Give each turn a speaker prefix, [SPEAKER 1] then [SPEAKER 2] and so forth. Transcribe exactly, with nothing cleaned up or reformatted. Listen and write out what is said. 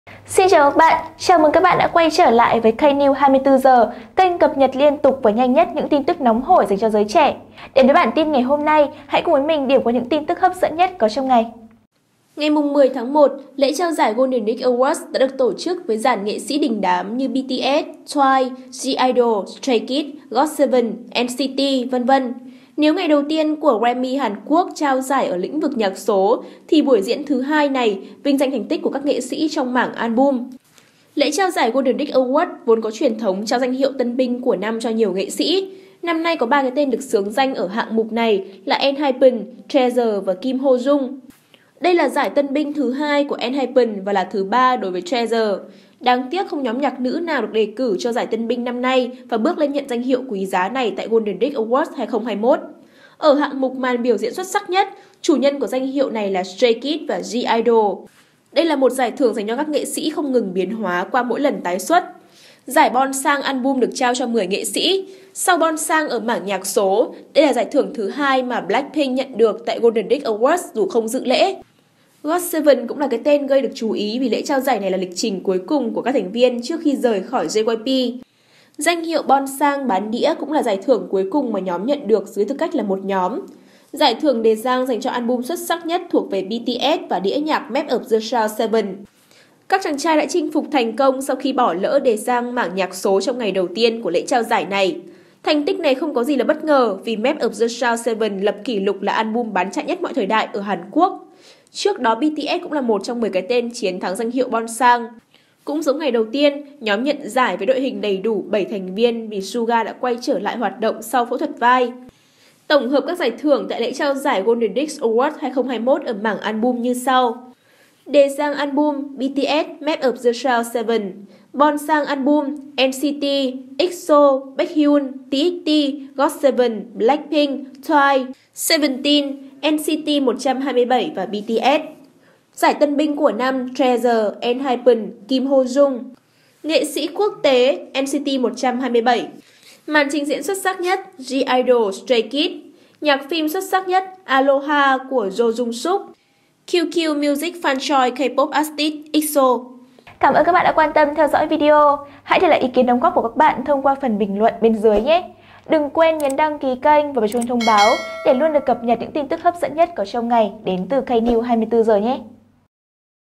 [SPEAKER 1] Xin chào các bạn, chào mừng các bạn đã quay trở lại với K-News hai mươi tư giờ, kênh cập nhật liên tục và nhanh nhất những tin tức nóng hổi dành cho giới trẻ. Đến với bản tin ngày hôm nay, hãy cùng với mình điểm qua những tin tức hấp dẫn nhất có trong ngày.
[SPEAKER 2] Ngày mười tháng một, lễ trao giải Golden Disc Awards đã được tổ chức với dàn nghệ sĩ đình đám như bê tê ét, Twice, G-Idol, Stray Kids, gót seven, en xê tê, vân vân. Nếu ngày đầu tiên của Grammy Hàn Quốc trao giải ở lĩnh vực nhạc số, thì buổi diễn thứ hai này vinh danh thành tích của các nghệ sĩ trong mảng album. Lễ trao giải Golden Disc Awards vốn có truyền thống trao danh hiệu tân binh của năm cho nhiều nghệ sĩ. Năm nay có ba cái tên được xướng danh ở hạng mục này là ENHYPEN, Treasure và Kim Ho Jung. Đây là giải tân binh thứ hai của ENHYPEN và là thứ ba đối với Treasure. Đáng tiếc không nhóm nhạc nữ nào được đề cử cho giải tân binh năm nay và bước lên nhận danh hiệu quý giá này tại Golden Disc Awards hai không hai mốt. Ở hạng mục màn biểu diễn xuất sắc nhất, chủ nhân của danh hiệu này là Stray Kids và G-Idol. Đây là một giải thưởng dành cho các nghệ sĩ không ngừng biến hóa qua mỗi lần tái xuất. Giải Bonsang Album được trao cho mười nghệ sĩ. Sau Bonsang ở mảng nhạc số, đây là giải thưởng thứ hai mà Blackpink nhận được tại Golden Disc Awards dù không dự lễ. gót seven cũng là cái tên gây được chú ý vì lễ trao giải này là lịch trình cuối cùng của các thành viên trước khi rời khỏi gi i pê. Danh hiệu Bonsang bán đĩa cũng là giải thưởng cuối cùng mà nhóm nhận được dưới tư cách là một nhóm. Giải thưởng đề giang dành cho album xuất sắc nhất thuộc về bê tê ét và đĩa nhạc Map of the South seven. Các chàng trai đã chinh phục thành công sau khi bỏ lỡ đề giang mảng nhạc số trong ngày đầu tiên của lễ trao giải này. Thành tích này không có gì là bất ngờ vì Map of the South seven lập kỷ lục là album bán chạy nhất mọi thời đại ở Hàn Quốc. Trước đó bê tê ét cũng là một trong mười cái tên chiến thắng danh hiệu Bonsang. Cũng giống ngày đầu tiên, nhóm nhận giải với đội hình đầy đủ bảy thành viên vì Suga đã quay trở lại hoạt động sau phẫu thuật vai. Tổng hợp các giải thưởng tại lễ trao giải Golden Disc Awards hai không hai mốt ở mảng album như sau. Đề giang album bê tê ét, Map of the South seven, Bonsang album en xê tê, e ích o, Baekhyun, tê ích tê, gót seven, Blackpink, Twice, Seventeen, en xê tê một trăm hai mươi bảy và bê tê ét. Giải tân binh của năm Treasure, ENHYPEN, Kim Ho Jung. Nghệ sĩ quốc tế en xê tê một trăm hai mươi bảy. Màn trình diễn xuất sắc nhất G-Idol, Stray Kids. Nhạc phim xuất sắc nhất Aloha của Jo Jung Suk. quy kiu Music Fan Choi K-pop Artist e ích o.
[SPEAKER 1] Cảm ơn các bạn đã quan tâm theo dõi video. Hãy để lại ý kiến đóng góp của các bạn thông qua phần bình luận bên dưới nhé. Đừng quên nhấn đăng ký kênh và bật chuông thông báo để luôn được cập nhật những tin tức hấp dẫn nhất có trong ngày đến từ K-News hai mươi tư giờ nhé.